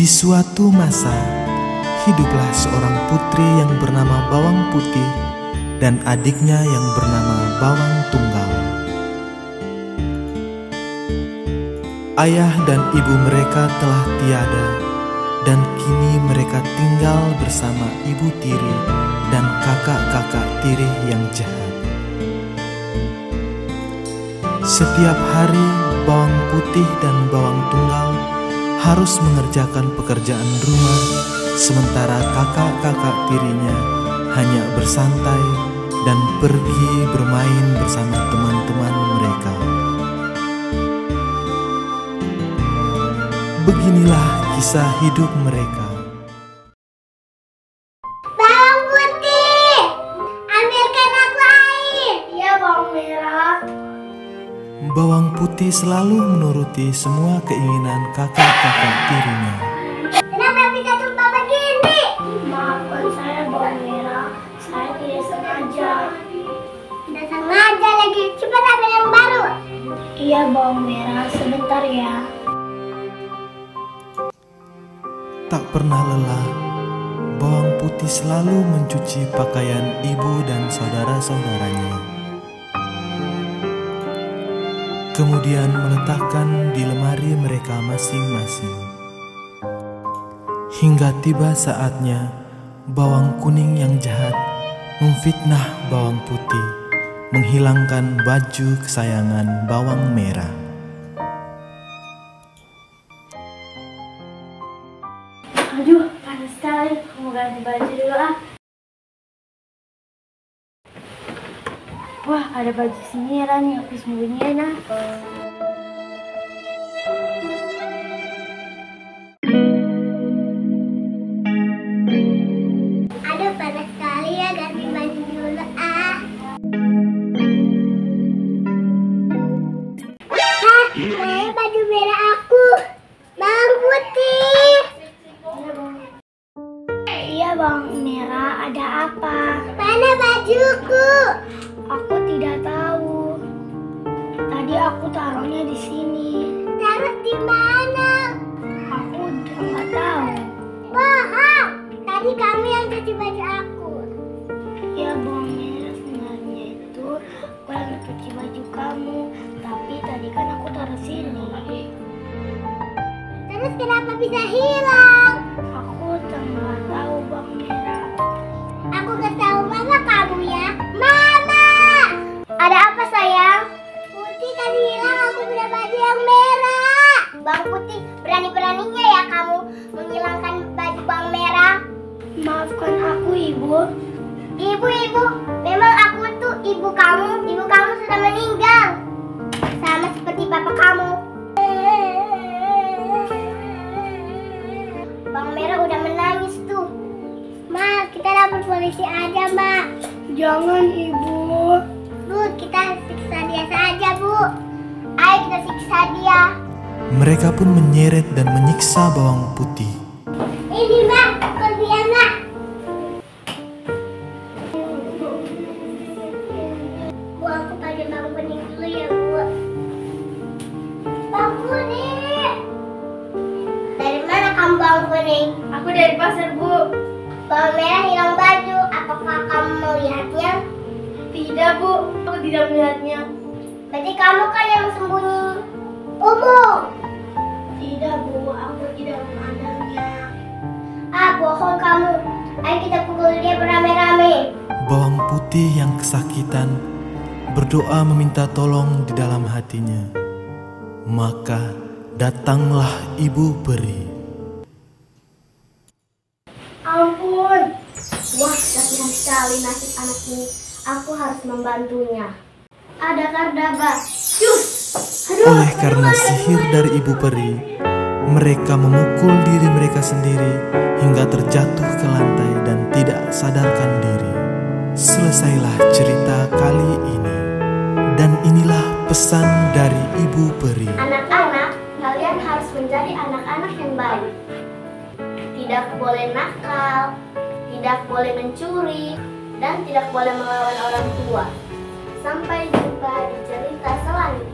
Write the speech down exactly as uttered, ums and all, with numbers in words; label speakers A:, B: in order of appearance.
A: Di suatu masa, hiduplah seorang putri yang bernama Bawang Putih dan adiknya yang bernama Bawang Tunggal. Ayah dan ibu mereka telah tiada, dan kini mereka tinggal bersama ibu tiri dan kakak-kakak tiri yang jahat. Setiap hari, Bawang Putih dan Bawang Tunggal harus mengerjakan pekerjaan rumah, sementara kakak-kakak tirinya hanya bersantai dan pergi bermain bersama teman-teman mereka. Beginilah kisah hidup mereka.
B: Bawang Putih, ambilkan aku air. Iya, Bawang Merah.
A: Bawang Putih selalu menuruti semua keinginan kakak-kakak tirinya.
B: Kenapa bisa tumpah begini? Maafkan saya, Bawang Merah. Saya tidak sengaja. Tidak sengaja lagi. Cepat ambil yang baru. Iya, Bawang Merah. Sebentar ya.
A: Tak pernah lelah, Bawang Putih selalu mencuci pakaian ibu dan saudara-saudaranya. Kemudian meletakkan di lemari mereka masing-masing. Hingga tiba saatnya bawang kuning yang jahat memfitnah Bawang Putih, menghilangkan baju kesayangan Bawang Merah.
B: Aduh, panas sekali. Aku mau ganti baju dulu ah. Wah, ada baju si Mira nih. Aku sembunyiin ah. Aduh, panas sekali ya. Ganti baju dulu ah. Hah, mana baju merah aku? Bawang Putih. Iya, Bawang Merah, ada apa? Mana bajuku? Aku tidak tahu. Tadi aku taruhnya di sini. Taruh di mana? Aku udah nggak tahu. Bohong! Tadi kamu yang cuci baju aku. Ya, Bawang Merah, sebenarnya itu aku yang cuci baju kamu. Tapi tadi kan aku taruh sini. Terus kenapa bisa hilang? Aku nggak tahu, Bawang Merah. Aku kasih tahu mama kamu ya. Mama! Ada apa sayang? Putih tadi hilang, aku punya baju yang merah. Bang Putih, berani-beraninya ya kamu menghilangkan baju Bang Merah. Maafkan aku, Ibu. Ibu, Ibu, memang aku tuh ibu kamu. Ibu kamu sudah meninggal. Sama seperti papa kamu. Bang Merah udah menangis tuh. Ma, kita lapor polisi aja, Mbak. Jangan, Ibu. Bu, kita siksa dia saja, Bu. Ayo kita siksa dia.
A: Mereka pun menyeret dan menyiksa Bawang Putih.
B: Ini, Mbak, kuntinya, Mbak. Bu, aku panggil Bang Kuning dulu ya, Bu. Bang Kuning. Dari mana kamu, Bang Kuning? Aku dari pasar, Bu. Bawang Merah hilang baju. Apakah kamu melihatnya? Tidak, Bu. Aku tidak melihatnya. Berarti kamu kan yang sembunyi. Umum. Tidak, Bu. Aku tidak memandangnya. Ah, bohong kamu. Ayo kita pukul dia beramai-ramai.
A: Bawang Putih yang kesakitan berdoa meminta tolong di dalam hatinya. Maka datanglah ibu peri.
B: Ampun. Wah, kasihan sekali nasib anak ini. Aku harus membantunya. Ada Kardaba. Cus. Aduh,
A: Oleh karena sihir dari ibu peri, mereka memukul diri mereka sendiri hingga terjatuh ke lantai dan tidak sadarkan diri. Selesailah cerita kali ini. Dan inilah pesan dari ibu peri.
B: Anak-anak, kalian harus menjadi anak-anak yang baik. Tidak boleh nakal, tidak boleh mencuri, dan tidak boleh melawan orang tua. Sampai jumpa di cerita selanjutnya.